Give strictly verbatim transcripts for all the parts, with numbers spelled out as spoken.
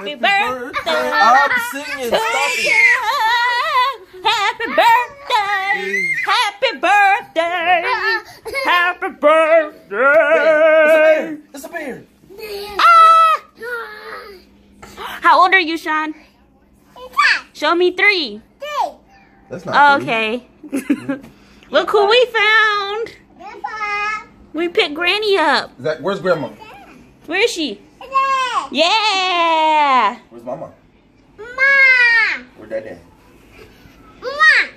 Happy birthday. I'm singing. Stop it. Happy birthday. Happy birthday. Happy birthday. It's a bear. Ah! How old are you, Sean? Show me three. That's not okay. Look who we found. We picked Granny up. Is that, where's Grandma? Where is she? Yeah. Where's Mama? Mama. Where's Daddy? Mama.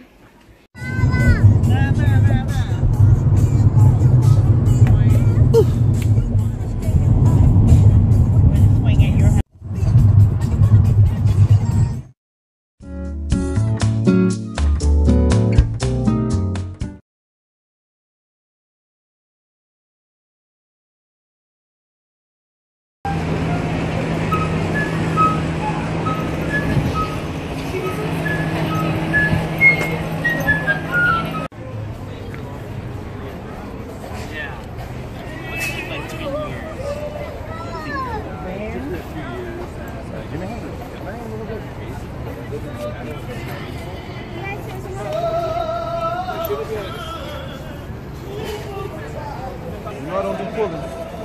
No, I don't do pulling.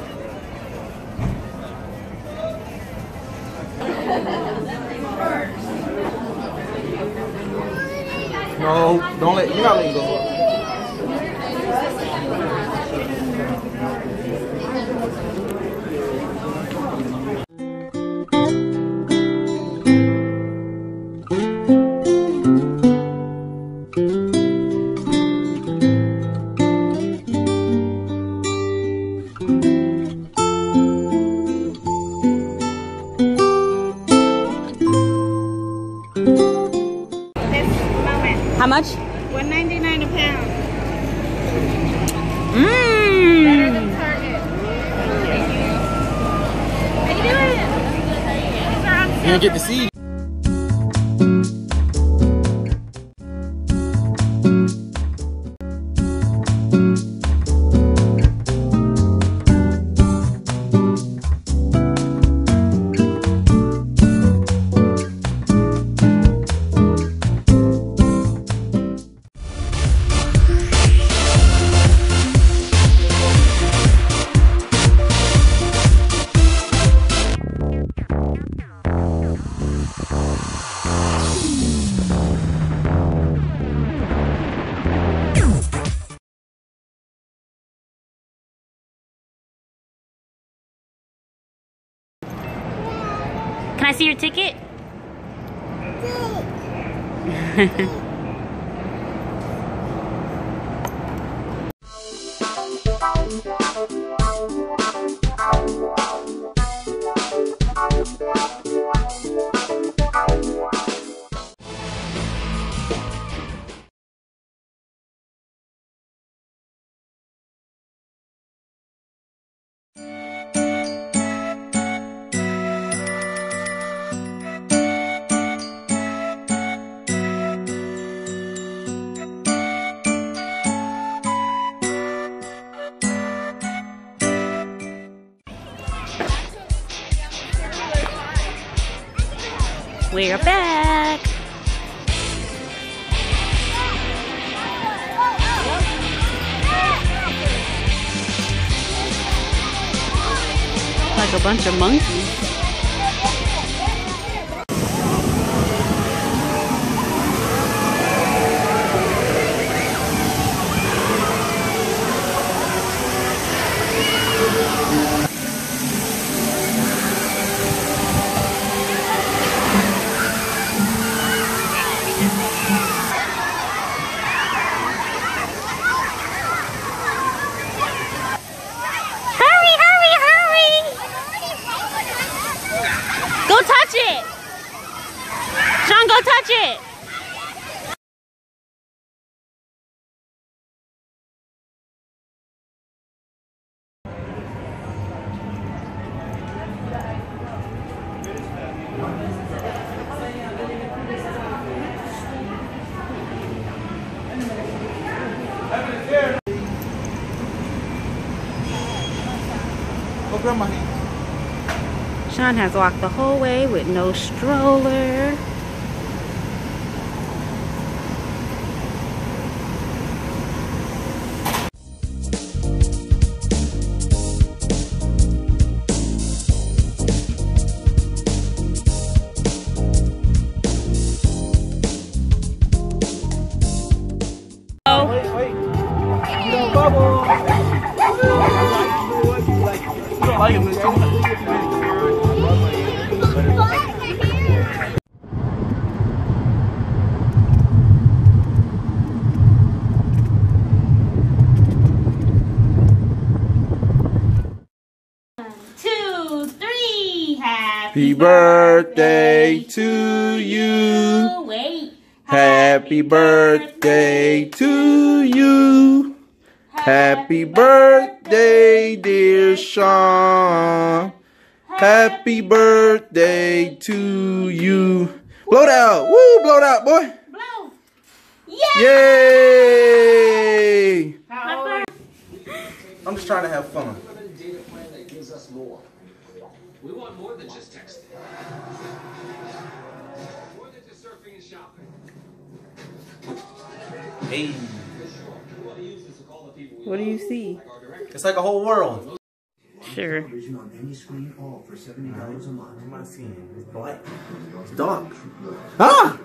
No, don't let, you're not letting go. How much? one ninety-nine a pound. Mmm. Better than Target. How you doing? These are on You sale didn't get to for see. Can I see your ticket? We're back. Like a bunch of monkeys. Sean, go touch it. Go grab my hand. Sean has walked the whole way with no stroller. Wait, wait. You don't bubble. You don't like it too much. Two, three. Happy birthday to you. Wait. Happy birthday to you. Happy birthday, dear Sean. Happy birthday to you. Blow it out. Woo, blow it out, boy. Blow. Yeah. Yay. I'm just trying to have fun. We want more than just texting. More than just surfing and shopping. Hey. What do you see? It's like a whole world. Sure. Vision on any screen, all for seventy dollars a month. What am I seeing? It's black. It's dark. Ah!